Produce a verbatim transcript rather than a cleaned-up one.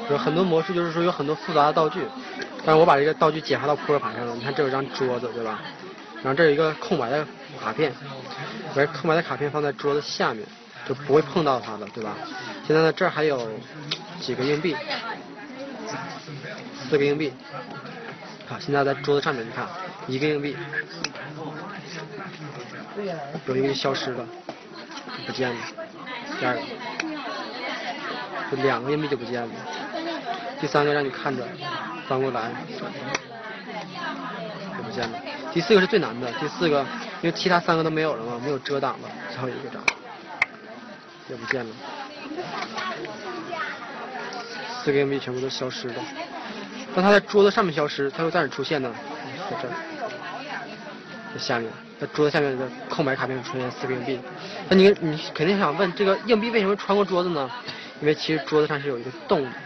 有很多魔术就是说有很多复杂的道具，但是我把这个道具简化到扑克牌上了。你看这有张桌子，对吧？然后这有一个空白的卡片，把这空白的卡片放在桌子下面，就不会碰到它的，对吧？现在呢，这儿还有几个硬币，四个硬币。好，现在在桌子上面，你看一个硬币，有一个消失了，不见了。第二个，就两个硬币就不见了。第三个让你看着，翻过来，就不见了。第四个是最难的，第四个因为其他三个都没有了嘛，没有遮挡了，最后一个张也不见了。四个硬币全部都消失了。当它在桌子上面消失，它又在哪出现呢？在这儿，在下面，在桌子下面的空白卡片出现四个硬币。那你你肯定想问，这个硬币为什么穿过桌子呢？因为其实桌子上是有一个洞的。